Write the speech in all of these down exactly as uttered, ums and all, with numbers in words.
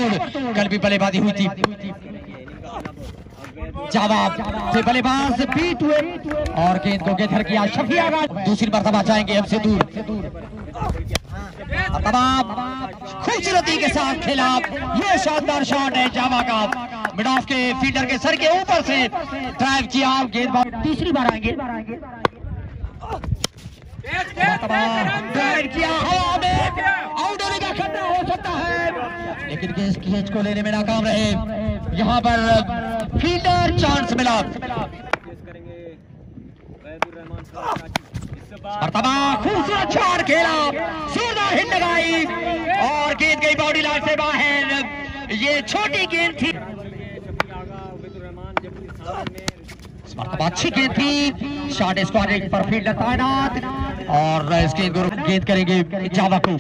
ताबड़तोड़ कल भी बल्लेबाजी हुई थी। जवाब से बल्लेबाज बीट हुए और गेंद को गेंद किया शफिया। दूसरी मरतबा जाएंगे हमसे दूर। तमाम खूबसूरती के साथ खेला। ये शानदार शॉट है जावा का। मिड ऑफ के फील्डर के सर के ऊपर से ड्राइव किया। गेंद तीसरी बार आएंगे। ड्राइव किया हवा में, आउट होने का खतरा हो सकता है, लेकिन कैच को लेने में नाकाम रहे। यहाँ पर फील्डर चांस मिला। मरतबा खूबसूरत शॉट खेला, जोरदार हिट लगाई और गेंद गई बाउंड्री लाइन से बाहर। ये छोटी गेंद थी, अच्छी गेंद थी। शॉट स्क्वाड पर फील्डर तैनात और इस गेंद को गेंद करेंगे जावा को।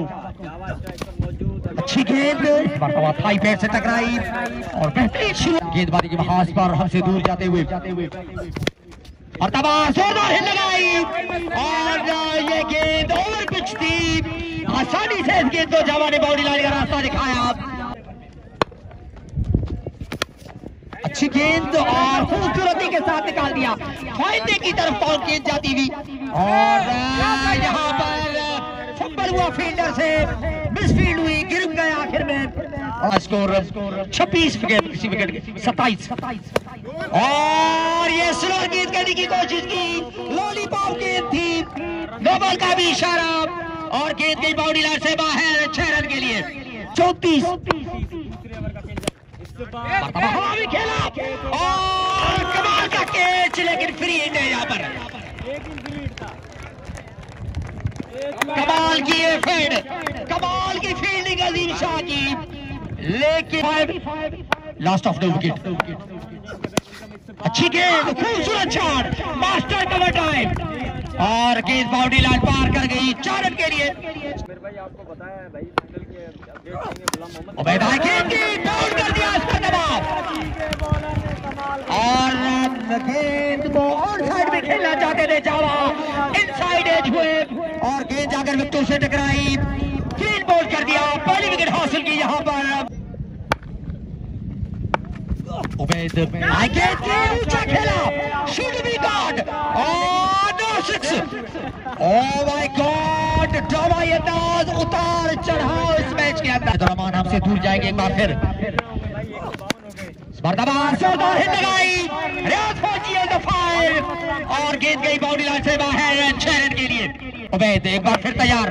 अच्छी गेंद मरतबा थाई पैर से टकराई और बेहतरीन शुरू गेंदबाजी के महाज पर हमसे दूर जाते हुए मरतबा जोरदार हिट लगाई और ये गेंद ओवर पिच थी। आसानी से इस गेंद को जावा ने बाउंड्री लाइन का रास्ता दिखाया। अच्छी गेंद और खूबसूरती के साथ निकाल दिया। फाइनल की तरफ बॉल गेंद जाती हुई और यहाँ पर फंबल हुआ फील्डर से, मिसफील्ड हुई, गिर गए आखिर में। स्कोर छब्बीस विकेट, किसी विकेट सत्ताईस। और ये स्लो गेंद करने की कोशिश की, लॉलीपॉप गेंद थी, नोबल का भी इशारा और गेंद गई बाउंड्री लाइन से बाहर छह रन के लिए। चौतीस हवा भी खेला और कमाल का कैच, लेकिन फ्री हिट है यहाँ पर। कमाल की ये फील्ड, कमाल की फील्डिंग अजीम शाह की, लेकिन लास्ट ऑफ द विकेट। अच्छी गेंद, खूबसूरत शॉट, मास्टर कवर टाइम और गेंद बाउंड्री लाइन पार कर गई चार रन के लिए। आपको पता है भाई उबैद गेंद की बाउंड कर दिया इसका दबाव और गेंद को ऑन साइड में खेलना चाहते थे जावा, इनसाइड एज हुए और गेंद जाकर विकेटों से टकराई, क्लीन बॉल कर दिया, पहली विकेट हासिल की यहाँ पर। उबैद गेंद के ऊंचा खेला, शुड बी गॉड और no six. Oh my god, जबरदस्त उतार चढ़ाव इस मैच के अंदर। रहमान हमसे दूर जाएंगे एक बार फिर। जोरदार हिट लगाई, रियाज फौजी द फायर और गेंद गई बाउंड्री लाइन से बाहर छह रन के लिए। उबैद एक बार फिर तैयार,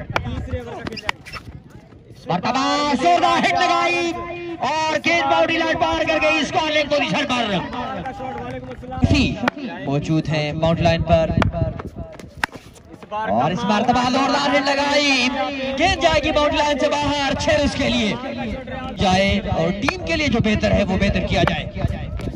जोरदार हिट लगाई और गेंद बाउंड्री लाइन पार कर गई स्कॉरलाइन पोजीशन पर। मौजूद है बाउंड्री लाइन पर और इस मरतबा जोरदार हिट लगाई, गेंद जाएगी बाउंड्री लाइन से बाहर, छह रन के लिए जाए और टीम के लिए जो बेहतर है वो बेहतर किया जाए।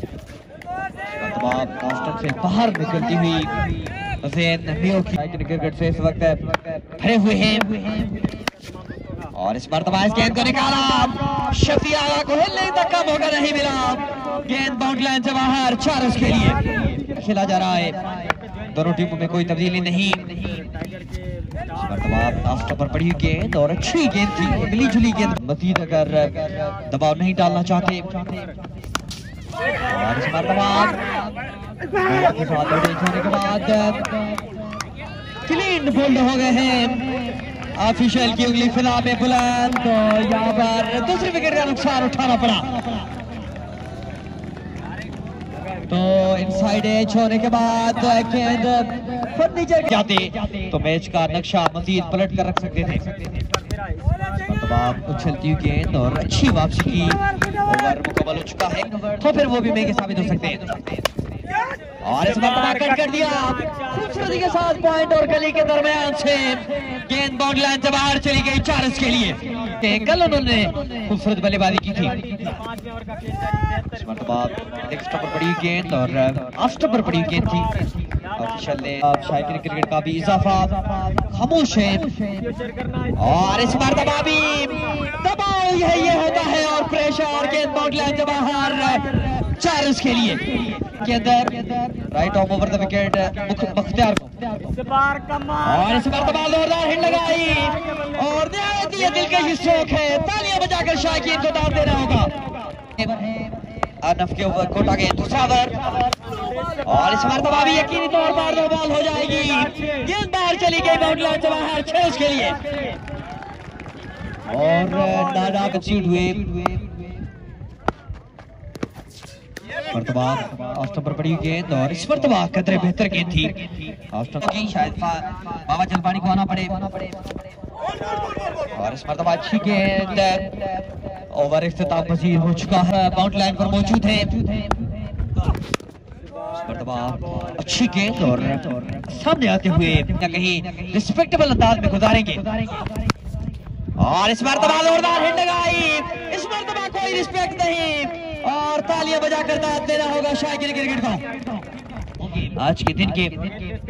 मरतबा से बाहर निकलती हुई क्रिकेट से इस वक्त भरे हुए हैं और इस मरतबा इस गेंद को निकाला, शफिया को हिलने तक का मौका नहीं मिला, गेंद बाउंड्री लाइन से बाहर, चार रन के लिए खेला जा रहा है। दोनों टीमों में कोई तब्दीली नहीं। मरतबा पर पड़ी हुई गेंद और अच्छी गेंद थी, मिली जुली गेंद, मजीद अगर दबाव नहीं डालना चाहते और इस मरतबा होने के बाद क्लीन बोल्ड हो गए हैं। ऑफिशियल की उंगली फिलहाल में बुलंद, तो यहाँ पर दूसरी विकेट का नुकसान उठाना पड़ा। तो इनसाइड एज होने के बाद गेंद फर्नीचर जाते तो मैच का नक्शा मजीद पलट कर रख सकते थे। उछलती हुई गेंद और अच्छी वापसी की, ओवर मुकम्मल हो चुका है तो फिर वो भी महंगे साबित हो सकते हैं और इस मरतबा कट कर दिया खूबसूरती के साथ पॉइंट और गली के दरमियान से गेंद बाउंड्री लाइन से बाहर चली गई चार रन के लिए। कल उन्होंने खूबसूरत बल्लेबाजी की थी। इस मरतबा लेग स्टंप पर पड़ी गेंद और ऑफ स्टंप पर पड़ी गेंद थी। ऑफिशियल ने शायकीन क्रिकेट का भी इजाफा खामोश है और इस मरतबा भी दबाव यही ये होता है और प्रेशर, गेंद बाउंड्री लाइन से बाहर चार रन के लिए के अंदर right off over the wicket मुख्तियार को, और इस बार तबाल जोरदार हिट लगाई और ये दिलकश स्ट्रोक है। तालियां बजाकर शाकिन को दाद देना होगा। अनफ के ओवर कोटा के दूसरा ओवर, और इस बार तबाह भी यकीनी तौर पर दो बॉल हो जाएगी। गेंद बाहर चली गई, बाउंड्री लाइन से बाहर, छह उसके लिए, और नाना कंसीड हुए। मरतबा ऑफ पर पड़ी गेंद, और इस मरतबा कदरे बेहतर गेंद थी की, शायद बाबा जलपानी को आना पड़े, और इस मरतबा अच्छी गेंद। ओवर इख्तिताम पसीर हो चुका है, बाउंड्री लाइन पर मौजूद है। मरतबा अच्छी गेंद और सामने आते हुए या कहीं रिस्पेक्टेबल अंदाज में गुजारेंगे, और इस मरतबा जोरदार हिट लगाई। इस मरतबा कोई रिस्पेक्ट नहीं, और तालियां बजाकर दाद देना होगा शाकिर क्रिकेट को आज के दिन के।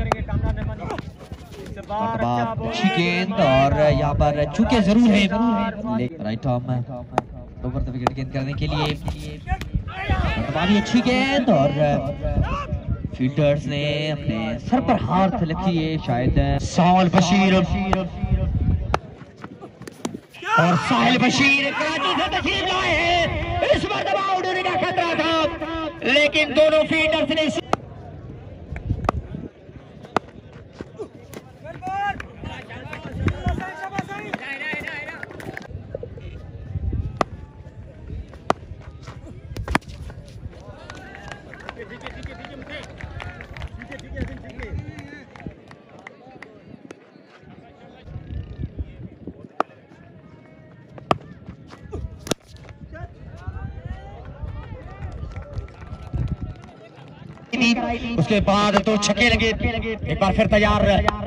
अच्छी गेंद, और यहाँ पर चूके जरूर है right arm over the wicket गेंद करने के लिए। भी अच्छी गेंद, और फील्डर्स ने अपने सर पर हाथ लगती है शायद। साहिल बशीर और साहिल बशीर कराची से तशरीफ लाए हैं। इस बार दबाव आउट होने का खतरा था, लेकिन दोनों फील्डर्स ने उसके बाद तो छक्के लगे, एक बार फिर तैयार।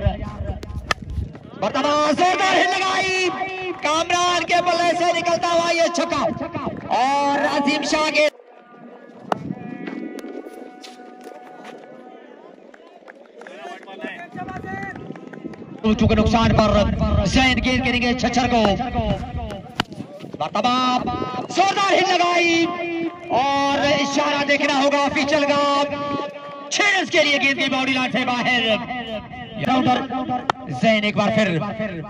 जोरदार हिट लगाई, कामरान के बल्ले से निकलता हुआ ये छक्का, और अजीम शाह के चूंकि नुकसान पर जैन गेंद करेंगे छच्चर को। जोरदार हिट लगाई, और इशारा देखना होगा ऑफिशियल का। छह रन के लिए गेंद की बाउंड्री लाइन से बाहर। जैन एक बार फिर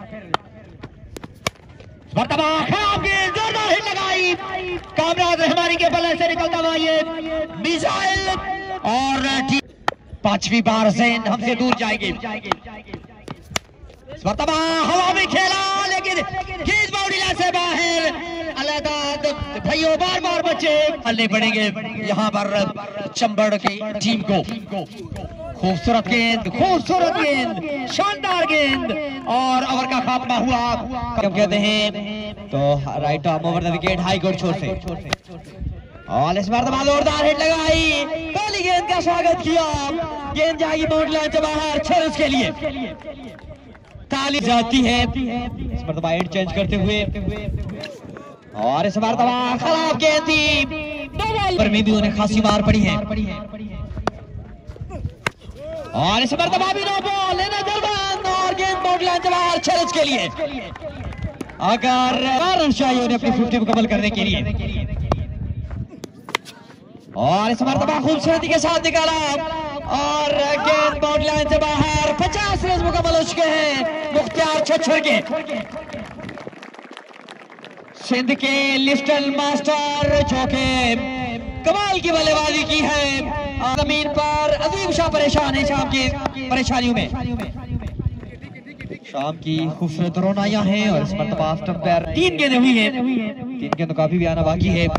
खराब गेंद, जोरदार हिट लगाई, कामरान रहमानी के बल्ले से निकलता हुआ ये मिसाइल, और पांचवी बार जैन हमसे दूर जाएंगे। हवा में खेला, लेकिन गेंद बाउंड्री लाइन से बाहर। भाइयों बार बार बच्चे हल्ले पड़ेंगे यहाँ पर चंबड़ की टीम को। खूबसूरत गेंद, खूबसूरत गेंद, शानदार गेंद, और ओवर का खात्मा हुआ। कब कहते हैं तो right arm over the wicket high court छोर से, और इस बार जोरदार हिट लगाई, पहली गेंद का स्वागत किया। गेंद जाएगी बाउंड्री लाइन से बाहर, छह रन के लिए। ताली जाती है इस बार हेड चेंज करते हुए, और इस बार खराब गेंद थी, पर में भी उन्हें खासी मार पड़ी है, और इस बार भी नो बॉल लेना जरबान, और गेंद बाउंड्री लाइन से बाहर, छह रन के लिए। अगर रन चाहिए उन्हें अपनी फिफ्टी मुकम्मल करने के लिए, और इस बार खूबसूरती के साथ निकाला, और गेंद बाउंड्री लाइन से बाहर। पचास रन मुकम्मल हो चुके हैं मुख्तियार छच्चर के। सिंध के लिस्टन मास्टर जो के कमाल की बल्लेबाजी की है, जमीन पर अजीम शाह परेशान है शाम की परेशानियों में। शाम की खूबसूरत रोनाइयां हैं, और इस मरतबा स्टंप पर तीन गेंदें हुई हैं, तीन गेंदों का भी आना बाकी है,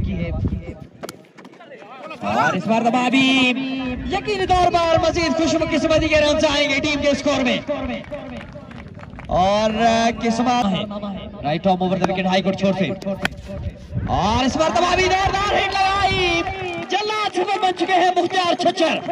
और इस बार दबा भी यकीनी तौर पर मजीद खुशकिस्मती के रन आएंगे टीम के स्कोर में, और किस्मत है right off over the wicket high court छोर से, और इस बार दबा भी जोरदार हिट लगाई। जल्लाद सुपर बन चुके हैं मुख्तियार छच्चर।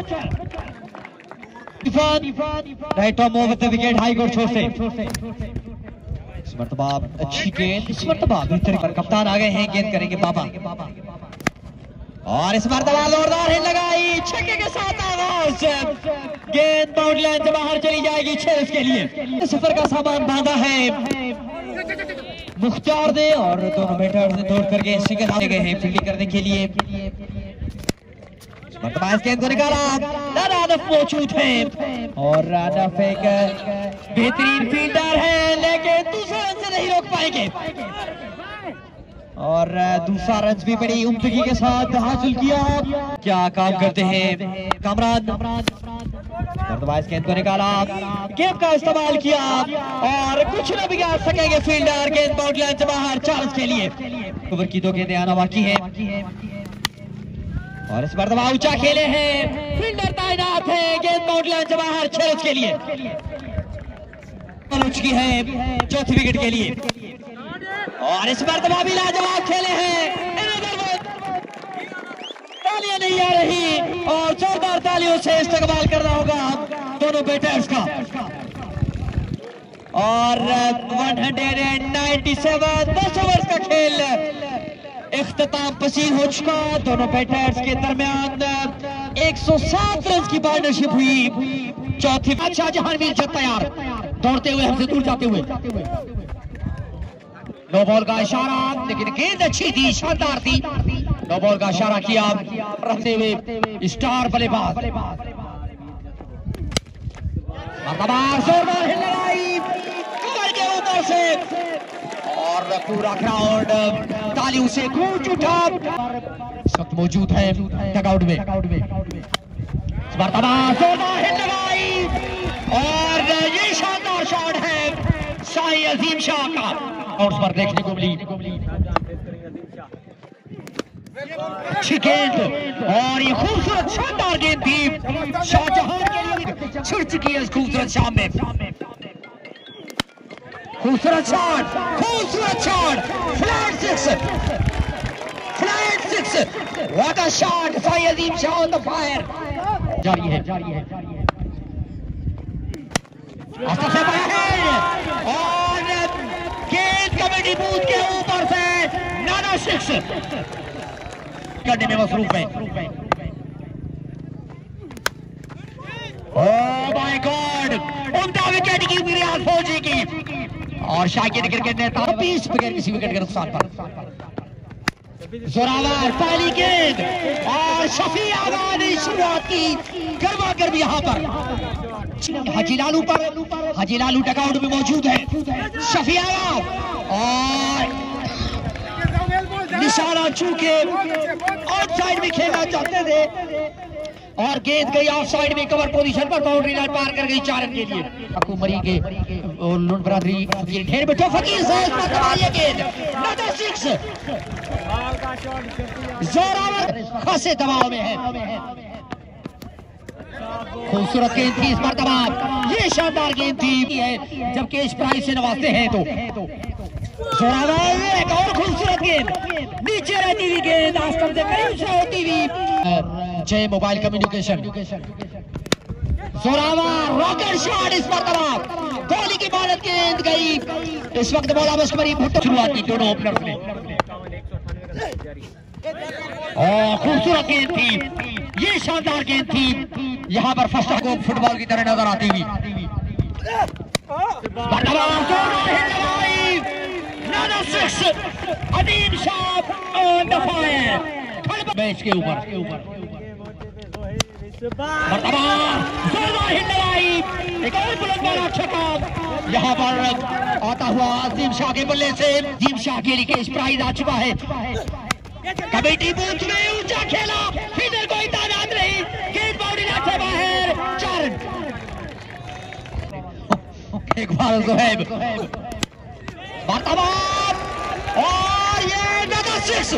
Right off over the wicket high court छोर से, इस मरतबा अच्छी गेंद, इस मरतबा बेहतर पर कप्तान आ गए हैं, गेंद करेंगे बाबा, और इस बार जोरदार हिट लगाई, छक्के के साथ आगाज। गेंद बाउंड्री लाइन से बाहर चली जाएगी, छह उसके लिए। सफर का सामान बांधा है मुख्तियार ने, और दोनों बैटर्स ने दौड़ करके सिंगल आ गए हैं फील्डिंग करने के लिए। मरतबा इस गेंद को निकाला, रानफ मौजूद है और रानफ एक बेहतरीन फील्डर है लेकिन दूसरे रन से नहीं रोक पाएंगे और दूसरा रन भी बड़ी उम्दगी के साथ हासिल किया। क्या काम करते हैं कामरान। मरतबा इस गेंद को निकाला, गेंद का इस्तेमाल किया और कुछ न बिगाड़ सकेंगे फील्डर। गेंद बाउंड्री लाइन से बाहर, चार्ल्स के लिए ओवर की दो गेंदें आना बाकी है और इस मरतबा ऊंचा खेले हैं, फील्डर तैनात है, गेंद बाउंड्री लाइन से बाहर, छह रन के लिए हो चुकी है चौथी विकेट के लिए और इस मरतबा भी लाजवाब खेले हैं। तालियां नहीं आ रही और जोरदार तालियों से इस्तेमाल करना होगा दोनों बैटर्स का और एक सौ सत्तानवे दस ओवर का खेल इख्तिताम पसीर हो चुका। दोनों बैटर्स के दरमियान एक सौ सात रन की पार्टनरशिप हुई चौथी। अच्छा जहांगीर जब तैयार दौड़ते हुए हमसे दूर जाते हुए, नो बॉल का इशारा लेकिन गेंद अच्छी थी, शानदार थी। नो बॉल का इशारा किया रहते हुए स्टार बल्लेबाज जोरदार लड़ाई कमर के ऊपर से और पूरा ग्राउंड तालियों से गूंज उठा। इस वक्त मौजूद है डगआउट में जोरदार लड़ाई और ये शानदार शॉट है शाही अजीम शाह का और उस पर देखने को मिली अच्छी गेंद और ये खूबसूरत शानदार गेंद थी शाहजहां के लिए छिड़ चुकी है इस खूबसूरत शाम में। खूबसूरत शॉट, खूबसूरत shot, flat six, flat six, what a shot, शाही Azim Shah on the fire. जारी है जारी है से बाहर और गेंद कमेटी बूथ के ऊपर से नाना सिक्स करने में मसरूफ है। ओह माय गॉड, उनका विकेट की रियाज फौजी की और शाकिर क्रिकेट ने बीस विकेट किसी विकेट के नुकसान पर। जोरावर पहली गेंद और शफी आगा ने शुरुआत की गर्मा गर्म यहाँ पर। हाजी लालू पर, हाजी लालू डगआउट में मौजूद है। शफी आगा और निशाना चूके आउट साइड में खेलना चाहते थे और गेंद गई ऑफ साइड में कवर पोजीशन पर, बाउंड्री लाइन पार कर गई चार रन के लिए। अकू मरी के लुन बरादरी फकीर ढेर बैठो, फकीर से इस पर कमालिए गेंद नंबर सिक्स। जोरावर खासे दबाव में है, खूबसूरत गेंद थी इस पर दबाव, ये शानदार गेंद थी है जब कैश प्राइज से नवाजते हैं तो। जोरावर एक और खूबसूरत गेंद, नीचे रहती हुई गेंद आस्तर से करीब से होती हुई जय मोबाइल कम्युनिकेशन। जोरावर रॉकेट शॉट इस पर दबाव, कोहली की भारत गेंद गई। इस वक्त बॉला मस्करी भुट्टो शुरुआत की दोनों ओपनर्स ने और खूबसूरत गेंद थी, ये शानदार गेंद थी यहाँ पर फर्स्ट को फुटबॉल की तरह नजर आती हुई। Adeem Shah on the fire match के ऊपर एक और बुलंद वाला छक्का यहाँ पर आता हुआ अजीम शाह के बल्ले से। अजीम शाह के लिए प्राइज आ चुका है। कमेटी बूथ में ऊंचा खेला, फील्डर कोई तादाद नहीं, गेंद बाउंड्री लाइन से बाहर, चार रन। एक बार ज़ुहैब और ये नंबर सिक्स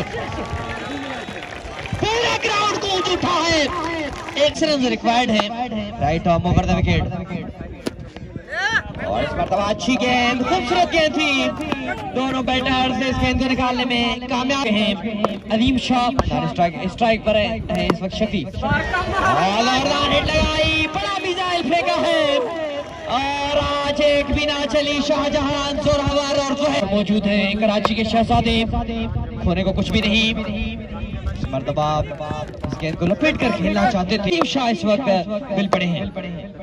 पूरे ग्राउंड को ऊंच उठा है। एक रन रिक्वायर्ड है right off over the wicket और इस मरतबा अच्छी गेंद, खूबसूरत गेंद थी। दोनों बैटर्स इस गेंद को निकालने में कामयाब हैं। अदीम शाह स्ट्राइक स्ट्राइक पर है इस वक्त शफी और हिट लगाई, बड़ा मिसाइल फेंका है और आज एक भी ना चली। शाहजहां, जोरावर और ज़ुहैब मौजूद हैं। कराची के शहजादे, खोने को कुछ भी नहीं। मरतबा इस गेंद को लपेट कर खेलना चाहते थे। अदीम शाह इस वक्त बिल पड़े हैं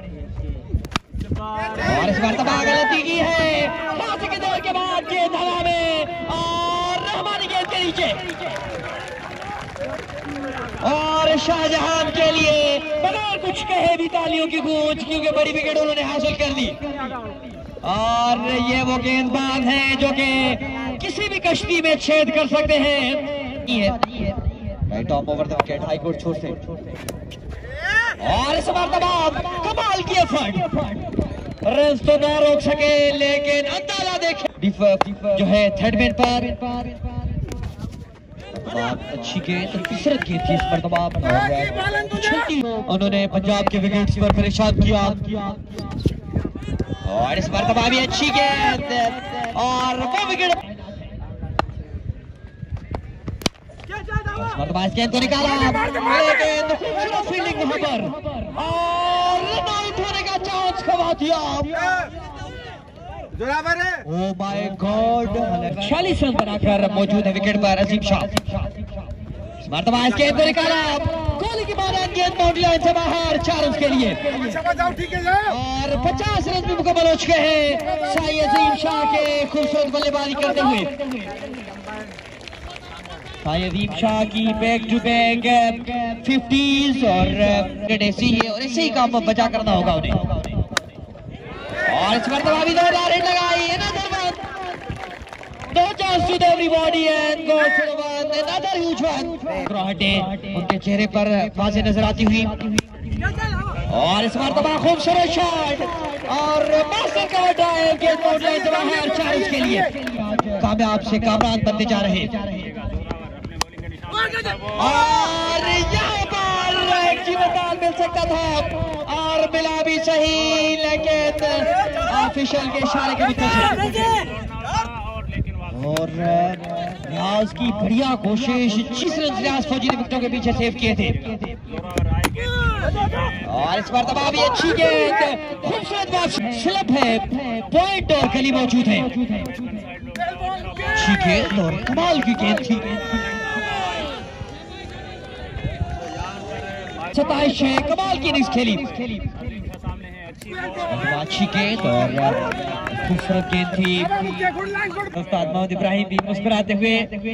और इस मरतबा गलती की है। पांच के दौर के बाद गेंद हवा में और रहमानी गेंद के नीचे और शाहजहां के लिए बगैर कुछ कहे भी तालियों की गूंज, क्योंकि बड़ी विकेट उन्होंने हासिल कर ली। और ये वो गेंदबाज हैं जो कि किसी भी कश्ती में छेद कर सकते हैं। Right off over the wicket, high court छोर से। और इस बार दबाव, कमाल की एफर्ट, रन तो ना रोक सके लेकिन अंदाजा देखे जो है थर्डमैन पर। अच्छी गेंद, खूबसूरत गेंद थी इस मरतबा। उन्होंने पंजाब के विकेट्स पर परेशान किया। और इस मरतबा भी अच्छी गेंद और वो विकेट। मरतबा इस गेंद को निकाला, लेकिन खूबसूरत फील्डिंग वहां पर और रन आउट होने का चांस खवा दिया। ओह माय गॉड, छियालीस रन बनाकर मौजूद है विकेट पर अजीम शाह। मरतबा इस गेंद को निकाला, कोहली की बाउंड्री, गेंद बाउंड्री लाइन से बाहर, चार रन के लिए। और पचास रन भी मुकम्मल हो चुके हैं शाही अजीम शाह के खूबसूरत बल्लेबाजी करते हुए। शाही अजीम शाह की बैक टू बैक फिफ्टीज और ऐसे ही और ऐसे ही काम बचा करना होगा उन्हें। और इस मरतबा भी जोरदार हिट लगाई, no chance to everybody and goes to the one, another huge one. मुस्कुराहटें उनके चेहरे पर वाज़ेह नजर आती हुई। और इस मरतबा खूबसूरत शॉट और मास्टर कवर ड्राइव के बाउंड्री से बाहर, चार रन के लिए कामयाब से कामरान बनते जा रहे। और यहाँ पर एक जीवनदान मिल सकता था और मिला भी सही, लेकिन ऑफिशियल के इशारे के मुताबिक। और रियाज की बढ़िया कोशिश, जिस रन रियाज फौजी ने विकेटों के पीछे सेव किए थे। और इस मरतबा भी अच्छी गेंद, खूबसूरत वापसी, स्लिप है, पॉइंट और गली मौजूद है। अच्छी गेंद और कमाल की गेंद थी। सताइश है, कमाल की इनिंग्स खेली। अच्छी गेंद और खूबसूरत गेंद थी। उस्ताद मोहम्मद इब्राहिम भी मुस्कुराते हुए।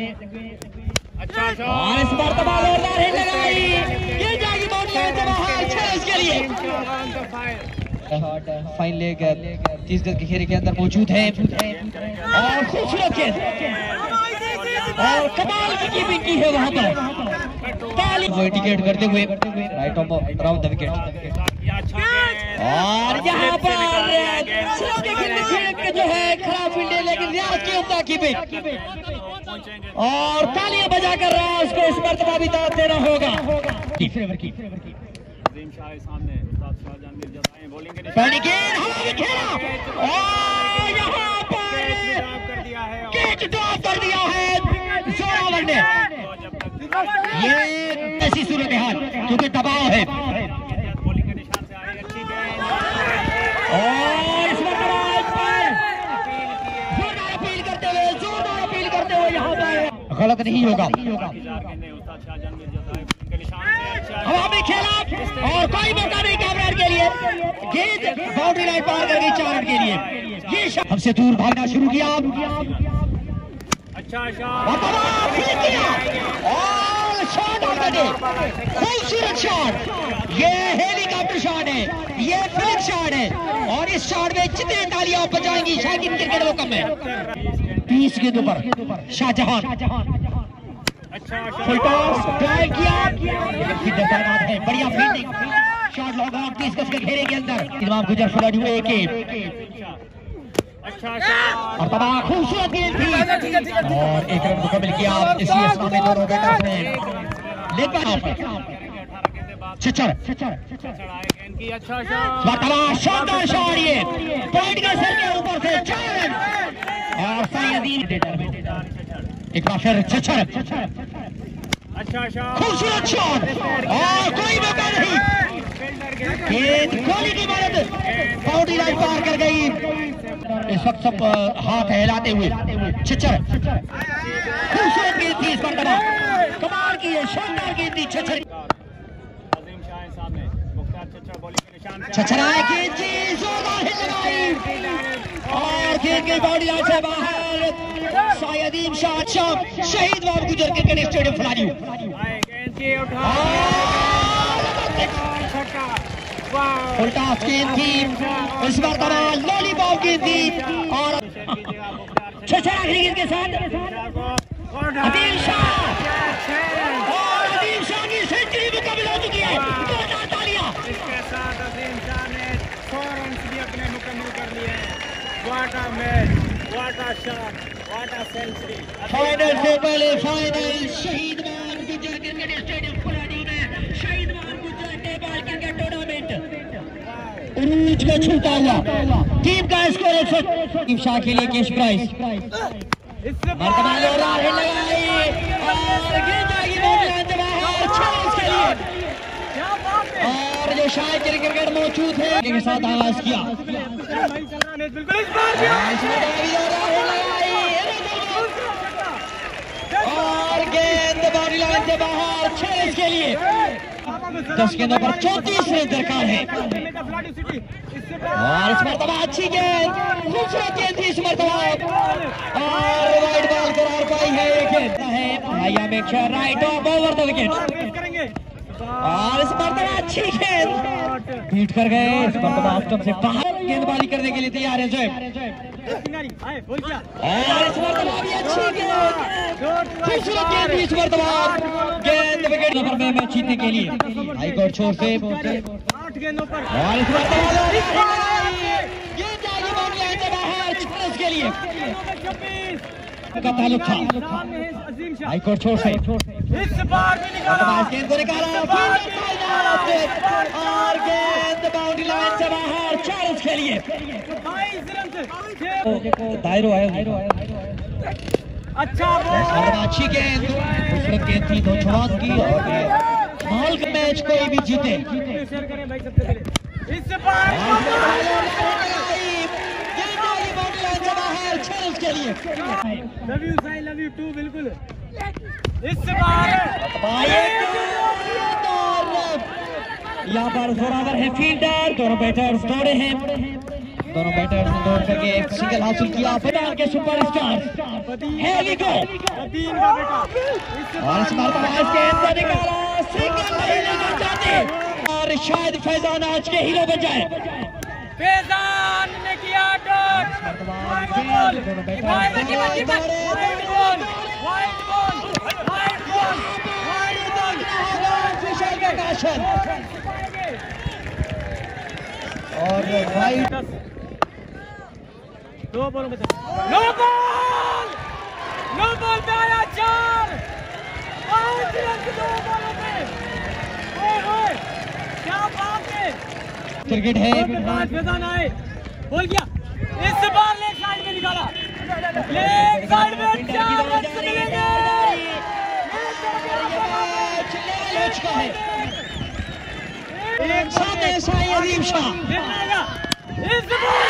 और इस बार तबाह जोरदार हिट लगाई, ये जागी बाउंड्री लाइन से बाहर, छह रन के लिए। फाइन लेग तीस गज के घेरे के अंदर मौजूद है। और खूबसूरत गेंद और कमाल की कीपिंग की है वहां पर, ताली इंडिकेट करते हुए right off around the wicket. और यहाँ पर जो है खराब फील्डिंग, लेकिन रियाज की उम्दा कीपिंग और तालियां बजा कर रहा है, उसको इस मरतबा भी दाद देना होगा। पहली गेंद हवा में खेला और यहाँ पर कैच ड्रॉप कर दिया है जोरावर ने। ये ऐसी सूरत हाल क्योंकि दबाव है। और इस पर जोरदार अपील करते हुए जोरदार अपील करते हुए यहाँ पर गलत नहीं होगा। हवा में खेला और कोई मौका नहीं कामरान के लिए, गेंद बाउंड्री लाइन पार कर गई चार रन के लिए। ये हमसे दूर भागना शुरू किया। अच्छा और शॉट ऑफ द डे, खूबसूरत शॉट, ये हेलीकॉप्टर शॉट है, ये फ्लिक शॉट है। और इस शॉट में जितने तालियां बजाएंगी शाकिन क्रिकेट लोकम में। बीस गेंदों पर शाहजहां फुल टॉस ड्राइव किया, है बढ़िया फील्डिंग, शॉट लॉग आउट तीस गज के घेरे के अंदर। इमाम गुजर फ्लड हुए एक और तबाह खूबसूरत गेंद थी और एक रन मुकम्मल किया। इसी असमा में दोनों बैटर्स ने छचर शानदार शॉट, ये पॉइंट के सर के ऊपर से चार रन। और एक बार फिर छचर, खूबसूरत शॉट और कोई मौका नहीं, गेंद कोहली की मदद बाउंड्री लाइन पार कर गई। इस वक्त सब हाथ हिलाते हुए छचर, खूबसूरत गेंद थी इस पर, कमाल की है, शानदार गेंद थी छचर। छचराए गेंद जी, जोरदार हिट लगाई और गेंद की बॉडी लाइन से बाहर शायदीम शाह शहीद बाब गुजर क्रिकेट स्टेडियम खिलाड़ी उल्टा गेंद थी इस बार तरह लॉलीपॉप गेंद थी और छछा गेंद के साथ अदील शाह और अदील शाह की सेंचुरी मुकम्मल हो चुकी है। तालियां इसके साथ अदील शाह ने सौ रन भी अपने मुकम्मल कर लिए हैं। What a match, what a shot, what a century. Final से पहले फाइनल शहीद मान गुजर क्रिकेट स्टेडियम फुलानी में शहीद मान गुजर नेपाल क्रिकेट टूर्नामेंट उरूज को छूता हुआ टीम का स्कोर एक सौ टीम शाह के लिए कैश प्राइज मर्तबा जोरदार हिट लगाई और गेंद जाएगी बॉल लाइन से बाहर छह के लिए और जो शाह के क्रिकेट मौजूद है के साथ आगाज किया बिल्कुल इस बार भी और गेंद बॉडी लाइन से बाहर छह के लिए दस गेंदों पर चौंतीस रन दरकार है और इस मरतबा अच्छी गेंद खूबसूरत गेंद थी इस मरतबा और वाइड बॉल करार पाई है एक गेंद है भैया make sure right off over the wicket और इस मरतबा अच्छी गेंद बीट कर गए इस मरतबा ऑफ से बाहर गेंदबाजी करने के लिए तैयार है जोएब और इस मरतबा भी अच्छी गेंद खूबसूरत गेंद इस मरतबा गेंद विकेट नंबर में मैच जीतने के लिए हाई कोर्ट छोर से आठ गेंदों पर और इस मरतबा गेंद जाएगी बॉडी लाइन से बाहर छक्के के लिए का ताल्लुक था हाई कोर्ट छोर से इस बार भी निकाला गेंद को निकाला और गेंद बाउंड्री लाइन से बाहर चार रन के लिए दायरो है अच्छा अच्छी गेंद खूबसूरत गेंद थी दो छलांग की और माहौल का मैच कोई भी जीते शेयर करें भाई सबसे पहले इस बार के लिए love you Sai love you too बिल्कुल इस बार यहाँ पर जोरावर है फील्डर दोनों बैटर्स दौड़े हैं दोनों बैटर्स ने दौड़ करके एक सिंगल हासिल किया पंजाब के सुपरस्टार है विको तीन का बेटा और इस बार आज के अंदर निकाला सिंगल नहीं लेकर जाते और शायद फैजान आज के हीरो बन जाए फैजान ने किया डॉट वाइड बॉल वाइड बची बची wide ball wide ball wide ball wide ball Vishal का काशन और वाइड दो बॉलों में नो बॉल नो बॉल पे आया चार पांच रन दो बॉलों पे ओए ओए क्या बात है क्रिकेट है पांच फैजान आए बोल गया इस बार लेग साइड में निकाला लेग साइड में चार रन मिलेंगे हो चुका है एक सामने साई अजीम शाह इस बार